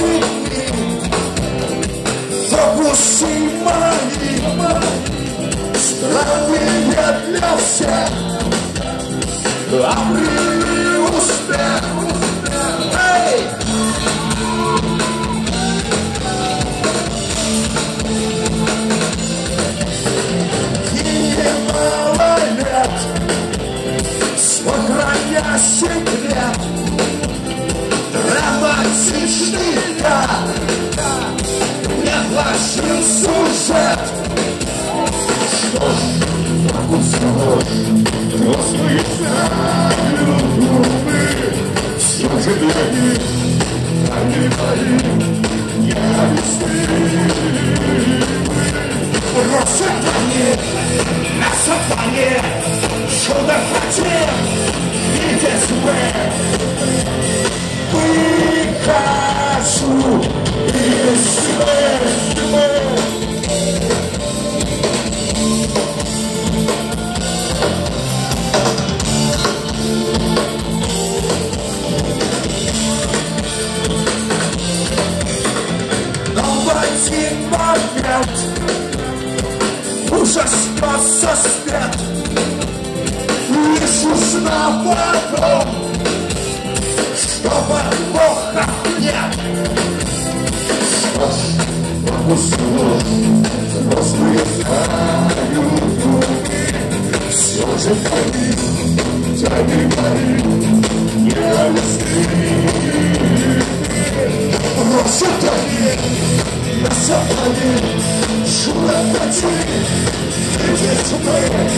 Пропусти мои странные для всех обрели успех. Эй! И мало лет, сохраня секрет, драматичный я, не плачу сюжет. Что ж, могу сказать, взрослые знают умы, все же для них, они мои невесты. Бросят они на сапоне, чудо хотел видеть выхожу из тьмы. Но в один момент ужаснется свет, лишь узнав о том, что подвоха нет. Что ж, пропустил, взрослые знают умы, все же они мои невесты. Бросят они на сапоне, чудо хотели видеть мы.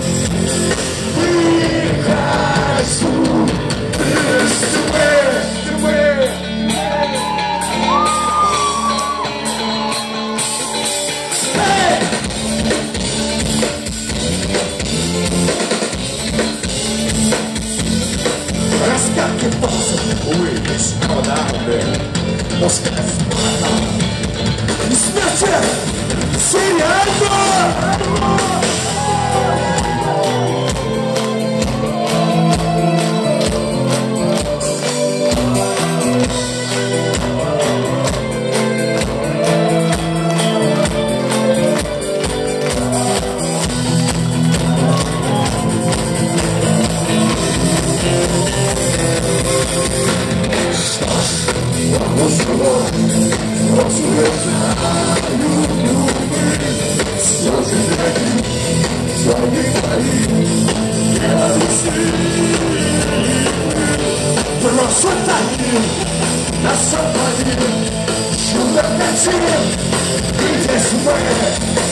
Выхожу из тьмы. Разгадки позы, увы, весьма давны, но сказ не смерти, сериально! Бросят они на сапоне, чудо хотим видеть мы.